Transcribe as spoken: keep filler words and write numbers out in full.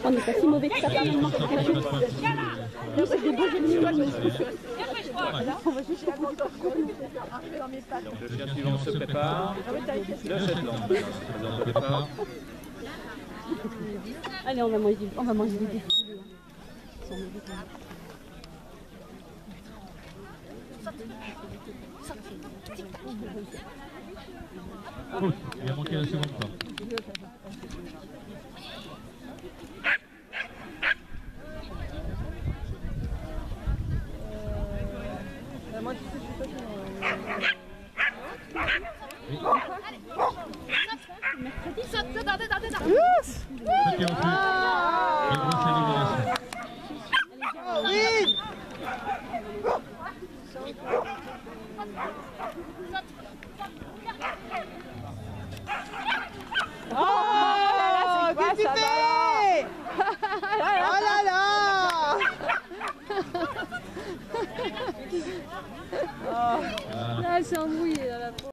On n'est pas si mauvais que ça finalement. Nous c'est des beaux ennemis. On va juste dans mes pattes. Le chien suivant se prépare. Le Shetland. Présent au départ. Allez, on va manger, on va manger des défis. Oh, il a manqué la seconde fois. Euh, moi, tu sais, je suis pas sûre. Mercredi, saute, saute, saute, saute, saute. Ok, ensuite. Une grosse élimination. Oui. Oh, qu'est-ce que tu fais? Oh là là. Là, elle s'est embrouillée, là, la